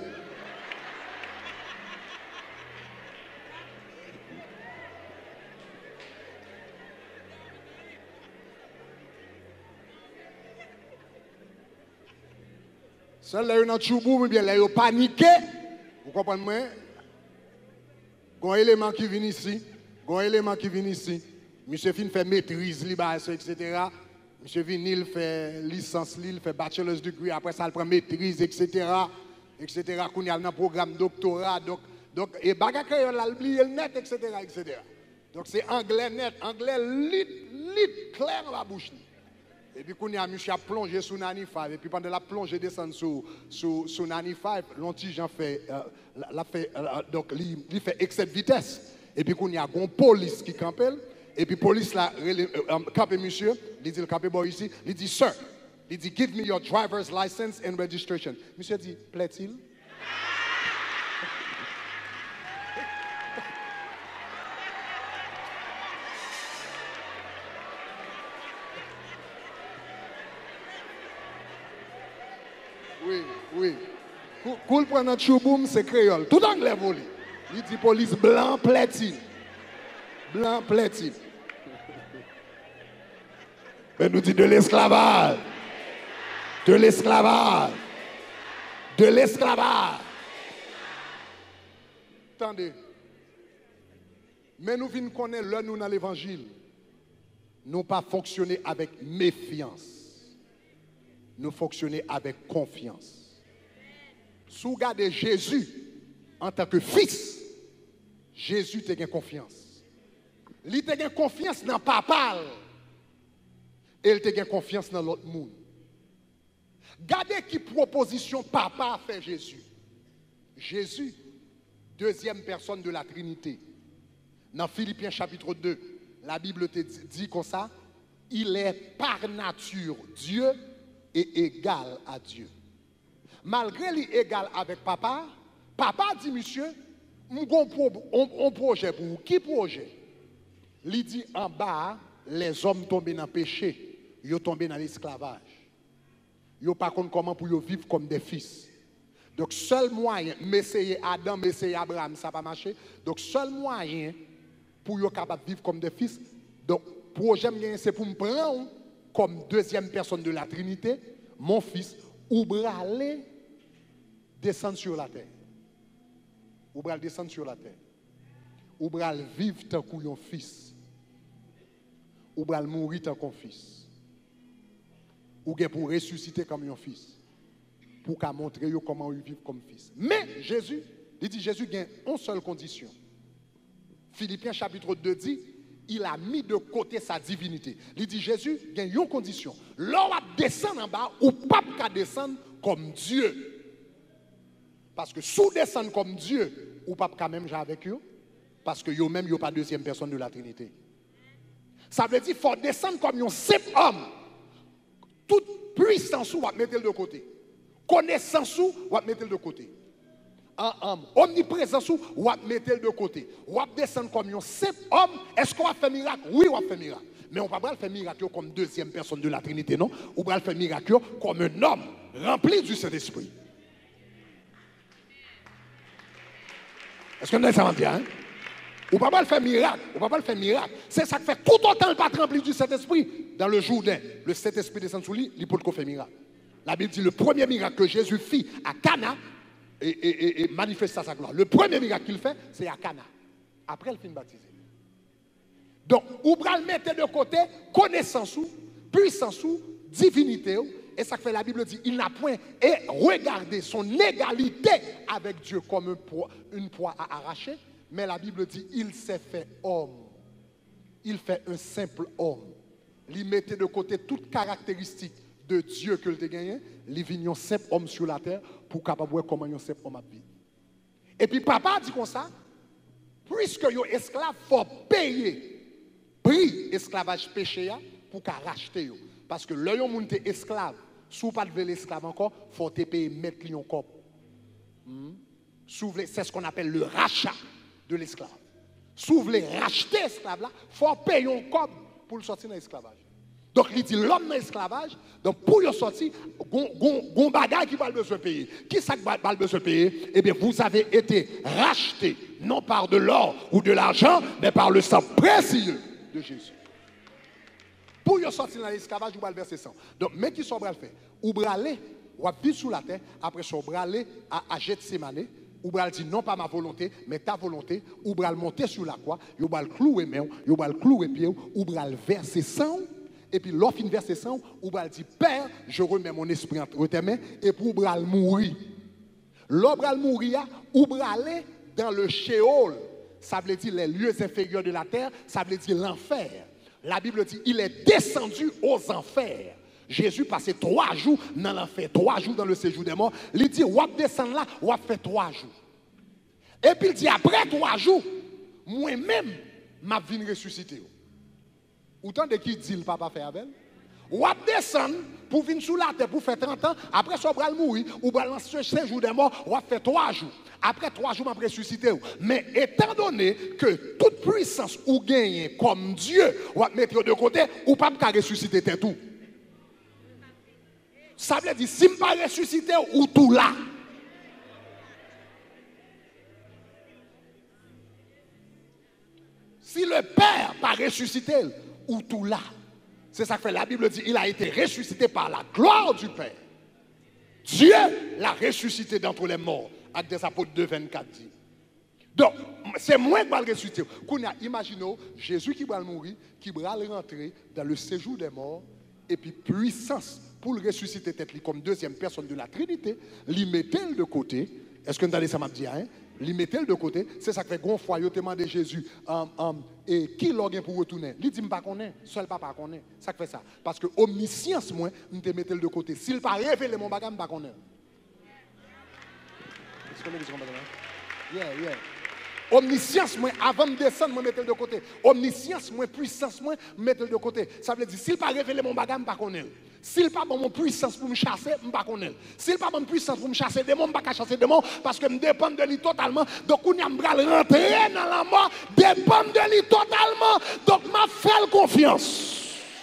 Seul là, yon choubou, bien là, yon paniqué. Vous comprenez moi? Gon élément qui vient ici, gon élément qui vient ici. Monsieur fin fait maîtrise, et cetera. Monsieur vin, il fait licence, il fait bachelor's degree, après ça, il prend maîtrise, et cetera. et cetera. Qu'on y a un programme doctorat, donc, donc, et baga créole, là, oublié le net, et cetera, et cetera. Donc c'est anglais net, anglais lit, lit, clair dans la bouche. Et puis, quand il y a monsieur a plongé sous Nani cinq, et puis pendant la plongée descend sous, sous, sous Nani cinq, l'antigen fait, euh, la fait, euh, donc, il fait excès de vitesse. Et puis, quand il y a une police qui campe, et puis, police là, euh, campe monsieur, il dit, le campe boy ici, il dit, sir, il dit, give me your driver's license and registration. Monsieur dit, plaît-il? Oui, oui. Cool prend notre chouboum, c'est créole. Tout anglais volé. Il dit police blanc plaît-il. Blanc plaît-il. Mais nous dit de l'esclavage. De l'esclavage. De l'esclavage. Attendez. Mais nous venons connaître là nous dans l'évangile. Nous pas fonctionner avec méfiance. Nous fonctionner avec confiance. Si vous regardez Jésus en tant que fils, Jésus a confiance. Il a confiance dans papa et il a confiance dans l'autre monde. Regardez qui proposition papa a fait Jésus. Jésus, deuxième personne de la Trinité. Dans Philippiens chapitre deux, la Bible te dit comme ça, il est par nature Dieu et égal à Dieu. Malgré lui égal avec papa, papa dit, monsieur, on projet pour vous. Qui projet? Il dit en bas, les hommes tombés dans le péché, ils sont tombés dans l'esclavage. Ils ne savent pas comment pour vivre comme des fils. Donc, seul moyen, Messier Adam, Messier Abraham, ça n'a pas marché. Donc, seul moyen pour être capable de vivre comme des fils, donc, projet, c'est pour me prendre comme deuxième personne de la Trinité, mon fils, ou aller descendre sur la terre. Ou descendre sur la terre. Ou vivre tant qu'un fils. Ou mourir tant qu'un fils. Ou pour ressusciter comme un fils. Pour qu'à montrer comment il vit comme fils. Mais Jésus, il dit Jésus a une seule condition. Philippiens chapitre deux dit, il a mis de côté sa divinité. Il dit Jésus, il y a une condition. L'on va descendre en bas, ou pas qu'à descendre comme Dieu. Parce que sous descendre comme Dieu, ou pas qu'à même jouer avec eux, parce que eux même, ils n'ont pas deuxième personne de la Trinité. Ça veut dire qu'il faut descendre comme un simple homme. Toute puissance, ou va mettre de côté. Connaissance, ou va mettre de côté. Un homme, omniprésence, ou va mettre de côté. Ou va descendre comme un simple homme. Est-ce qu'on va faire miracle? Oui, on va faire miracle. Mais on ne va pas faire miracle comme deuxième personne de la Trinité, non? On va faire miracle comme un homme rempli du Saint-Esprit. Est-ce que nous savons bien? Hein? On ne va pas faire miracle. On ne va pas faire miracle. C'est ça qui fait tout autant le patron rempli du Saint-Esprit. Dans le Jourdain, le Saint-Esprit descend sur lui, il peut faire miracle. La Bible dit le premier miracle que Jésus fit à Cana et, et, et, et manifesta sa gloire. Le premier miracle qu'il fait, c'est à Cana. Après, il finit baptisé. Donc, ou va le mettre de côté, connaissance ou, puissance ou, divinité. Et ça fait la Bible dit, il n'a point et regardé son égalité avec Dieu comme un poids, une proie à arracher. Mais la Bible dit, il s'est fait homme. Il fait un simple homme. Il mettait de côté toute caractéristique de Dieu que il a gagné. Il vient un simple homme sur la terre pour capable voir comment un simple homme a vécu. Et puis papa dit comme ça, puisque yo esclave, il faut payer prix esclavage péché pour qu'à racheter yo. Parce que l'œil moun te esclave, si vous pas de l'esclave encore, il faut te payer mettre lion corps. Hmm? C'est ce qu'on appelle le rachat de l'esclave. Si vous voulez racheter l'esclave là, il faut payer un corps pour le sortir dans l'esclavage. Donc il dit l'homme dans l'esclavage, donc pour le sortir, gon bagage qui va le besoin payer. Qui ça va le besoin payer? Eh bien vous avez été racheté non par de l'or ou de l'argent, mais par le sang précieux de Jésus. Pour y sortir dans l'esclavage, vous allez verser sang. Donc, mais qui sont le faire? Ou aller, ou vivre sous la terre, après son aller à, à Gethsémane, ou allez dire non pas ma volonté, mais ta volonté, ou allez monter sur la croix, ou allez clouer main, ou allez clouer pied, ou allez verser sang, et puis l'offre une verser sang, ou allez dire Père, je remets mon esprit entre tes mains, et pour ou allez mourir. L'homme allez mourir, ou aller dans le Sheol, ça veut dire les lieux inférieurs de la terre, ça veut dire l'enfer. La Bible dit, il est descendu aux enfers. Jésus passait trois jours dans l'enfer, trois jours dans le séjour des morts. Il dit, on va descendre là, on va faire trois jours. Et puis il dit, après trois jours, moi-même, ma vie ressusciter. Autant de qui dit le papa fait avec? On va descendre pour venir sous la terre pour faire trente ans. Après, on va mourir, ou va lancer ce séjour des morts, on va faire trois jours. Après trois jours, je vais ressusciter. Mais étant donné que toute puissance ou gagne comme Dieu, on va mettre de côté, ou pas de ressusciter tout. Ça veut dire, si je ne pas ressusciter, ou tout là. Si le Père pas ressuscité, ou tout là. C'est ça que fait la Bible dit, il a été ressuscité par la gloire du Père. Dieu l'a ressuscité d'entre les morts. Acte des Apôtres deux, vingt-quatre dit. Donc, c'est moins que va le ressusciter. Imaginez Jésus qui va mourir, qui va rentrer dans le séjour des morts, et puis puissance pour le ressusciter tête comme deuxième personne de la Trinité, l'y mettait de côté. Est-ce que vous avez ça m'a dit, hein? L'y mettait de côté. C'est ça que fait grand fois, il demande Jésus, um, um, et qui l'a pour retourner? Il dit, je ne connais pas, seul papa connaît. Ça fait ça. Parce que omniscience, moi, je te mettais de côté. S'il n'a pas révélé mon bagage, je ne connais pas. Yeah, yeah. Omniscience, moi, avant de descendre, je mettais de côté. Omniscience, moi, puissance, moi, je mettais de côté. Ça veut dire, s'il n'a pas révélé mon bagage, je ne connais pas. S'il n'a pas mon puissance pour me chasser, je ne connais pas. S'il n'a pas mon puissance pour me chasser des démons, je ne peux pas chasser des démons parce que je dépends de lui totalement. Donc, on y a rentrer dans la mort, dépend de lui totalement. Donc, je fais confiance.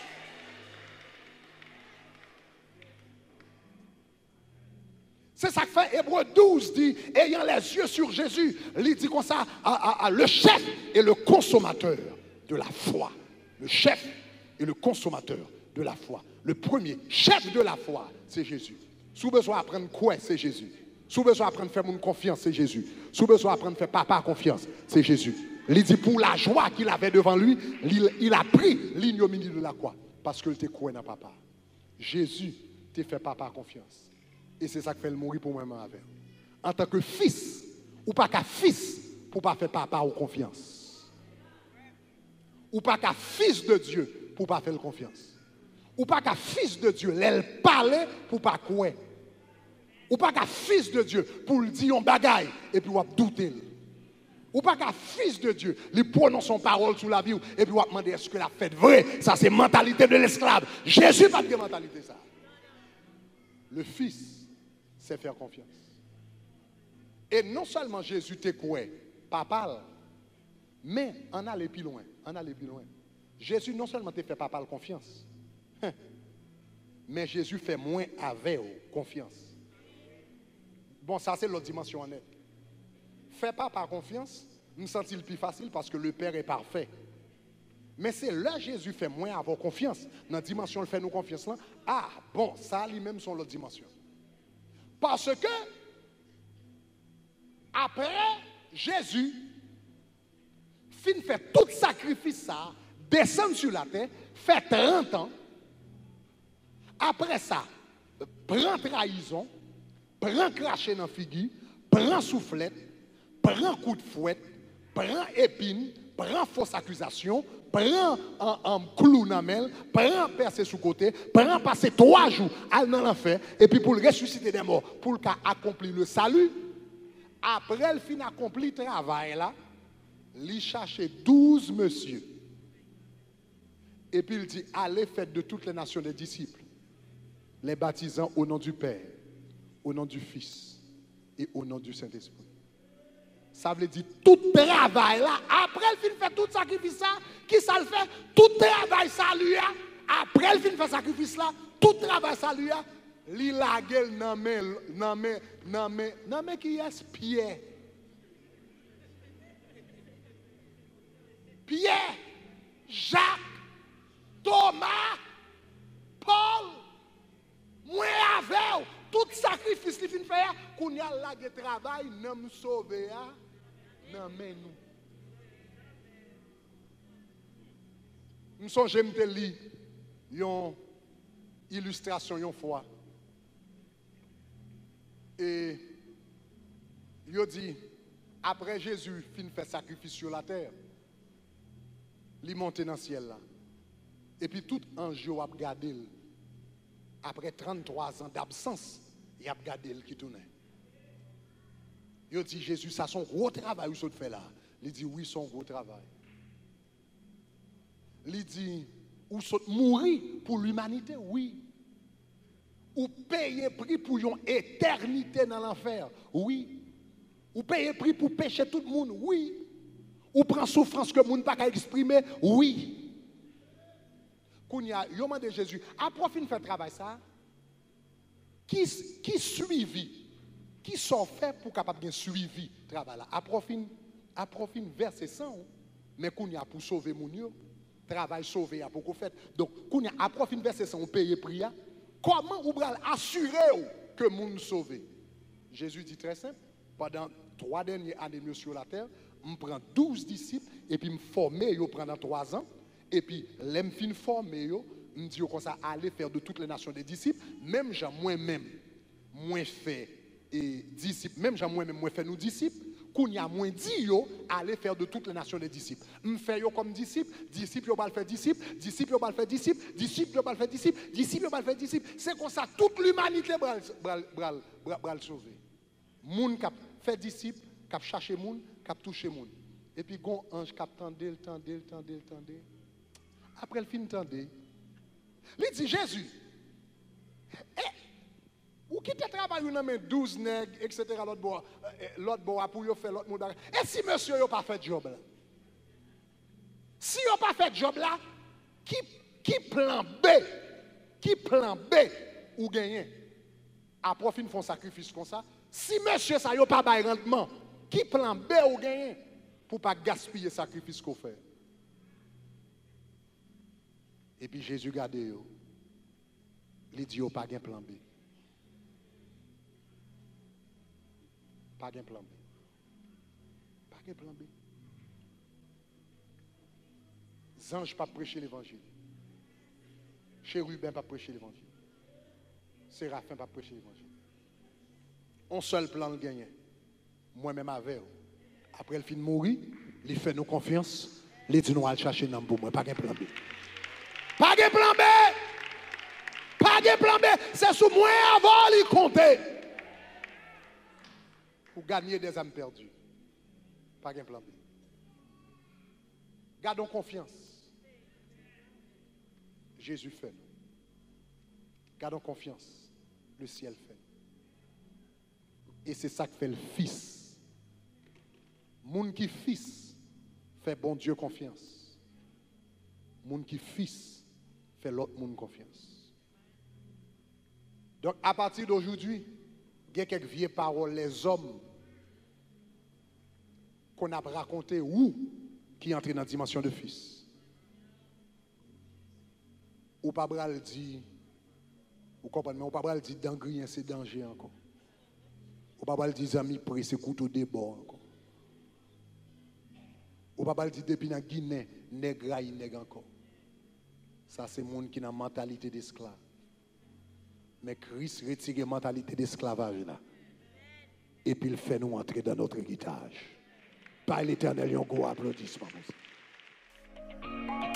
C'est ça que fait Hébreu douze dit, ayant les yeux sur Jésus, il dit comme ça, à, à, à, le chef et le consommateur de la foi. Le chef et le consommateur de la foi. Le premier chef de la foi, c'est Jésus. Si vous besoin d'apprendre quoi, c'est Jésus. Si vous besoin d'apprendre à faire mon confiance, c'est Jésus. Si vous besoin d'apprendre à faire papa confiance, c'est Jésus. Il dit pour la joie qu'il avait devant lui, il, il a pris l'ignominie de la croix. Parce qu'il était croyé dans papa. Jésus t'a fait papa confiance. Et c'est ça qui fait le mourir pour moi-même avec. En tant que fils, ou pas qu'un fils, pour pas faire papa ou confiance. Ou pas qu'un fils de Dieu, pour pas faire confiance. Ou pas qu'un fils de Dieu, l'aile parler pour pas croire. Ou pas qu'un fils de Dieu, pour le dire un bagaille, et puis on va douter. Ou pas qu'un fils de Dieu, il prononce son parole sous la vie, et puis on va demander est-ce que la fête vraie, ça c'est mentalité de l'esclave. Jésus n'a pas de mentalité ça. Le fils, c'est faire confiance. Et non seulement Jésus te croit, papa, mais on allait plus loin, on allait plus loin. Jésus non seulement te fait papa confiance, mais Jésus fait moins avec confiance. Bon, ça c'est l'autre dimension en est. Fais pas par confiance, me sens le plus facile parce que le Père est parfait. Mais c'est là Jésus fait moins avoir confiance. Dans la dimension, il fait nous confiance là. Ah, bon, ça lui-même sont l'autre dimension. Parce que, après Jésus, fin fait tout sacrifice ça, descend sur la terre, fait trente ans. Après ça, prends trahison, prends cracher dans figure, prends soufflette, prends coup de fouette, prends épine, prends fausse accusation, prends un, un clou dans la prends percer sous côté, prends passer trois jours à dans l'enfer, et puis pour le ressusciter des morts, pour le accomplir le salut. Après le fin accompli le travail là, il cherche douze messieurs. Et puis il dit, allez faites de toutes les nations des disciples, les baptisant au nom du Père, au nom du Fils et au nom du Saint-Esprit. Ça veut dire tout travail là, après il fin fait tout sacrifice là, qui ça le fait? Tout travail ça lui a, après il fin fait sacrifice là, tout travail ça lui a, li la gueule nan men, nan men, nan men, nan men qui est Pierre. Pierre, Jacques, Thomas, Paul, moi avec tout sacrifice li fin faire, qu'on y a la de travail, nan me sauver, nan men nous. Nous sommes j'aime te lire yon illustration yon fois. Et il dit, après Jésus fin fait sacrifice sur la terre, il monte dans le ciel là. Et puis tout ange a regardé. Après trente-trois ans d'absence, il a regardé qui tournait. Il dit, Jésus, ça son gros travail, vous fait là. Il dit, oui, son gros travail. Il dit, ou mourir pour l'humanité, oui. Ou payer prix pour une éternité dans l'enfer, oui. Ou payer prix pour pécher tout le monde, oui. Ou prendre souffrance que le monde n'a pas exprimer, oui. Quand il y a un de Jésus, après fin fait travail ça, qui qui suivi, qui sont faits pour capable bien suivi travail là. Après fin, après fin verset cent, mais quand il y a pour sauver mon yo, travail sauvé a beaucoup fait. Donc quand il y a après fin verset cent, on paye prix. Comment vous allez assurer que le monde sauvé? Jésus dit très simple, pendant trois dernières années sur la terre, je prends douze disciples et puis je me forme pendant trois ans. Et puis, je me fin former, je me dis comme ça, allez faire de toutes les nations des disciples, même j'ai moi-même, moi fait et disciples, même j'ai moi-même, moi fait nous disciples, qu'on y a moins dit, allez faire de toutes les nations des disciples. Je fais comme disciples, disciples, je vais faire disciples, disciples, je vais faire disciples, disciples, je vais faire disciples, disciples, je vais faire disciples. C'est comme ça, toute l'humanité va le sauver. Moun qui fait disciples, qui cherche moun, qui touche moun. Et puis, gon ange qui tendait, tendait, tendait, tendait. Après le fin tendait, il dit Jésus, eh, ou qui te travaille, vous avez douze nègres, et cetera. L'autre bois, l'autre bois pour faire l'autre monde. Et si monsieur n'a pas fait job là? Si n'a pas fait job là, qui, qui plan B, qui plan B ou gagner? Après, fin font sacrifice comme ça. Si monsieur ça n'a pas de rendement, qui plan B ou gagner pour ne pas gaspiller le sacrifice qu'on fait? Et puis Jésus garde yo. Il dit yo pas de plan B. Pas de plan B. Pas de plan B. Zange pas prêcher l'évangile. Chérubin pas prêcher l'évangile. Séraphin pas prêcher l'évangile. Un seul plan le gagner. Moi-même avec. Après le fin de mourir, il fait nous confiance. Il dit nous allons chercher dans pour moi. Pas de plan B. Pas de plan B. Pas de plan B. C'est sous moi avant de compter. Pour gagner des âmes perdues. Pas de plan B. Gardons confiance. Jésus fait. Gardons confiance. Le ciel fait. Et c'est ça que fait le Fils. Moun qui Fils fait bon Dieu confiance. Moun qui Fils fait l'autre monde confiance. Donc, à partir d'aujourd'hui, il y a quelques vieilles paroles, les hommes qu'on a raconté où qui entrent dans la dimension de fils. Ou pas bral dit, vous comprenez, ou pas bral dit d'engrien, c'est danger encore. Ou pas bral dit amis près, c'est couteau de bord encore. Ou pas bral dit depuis dans Guinée, nègre, nègre encore. Ça, c'est le monde qui a une mentalité d'esclave. Mais Christ retire la mentalité d'esclavage là. Et puis il fait nous entrer dans notre héritage. Par l'Éternel, un gros applaudissement pour ça.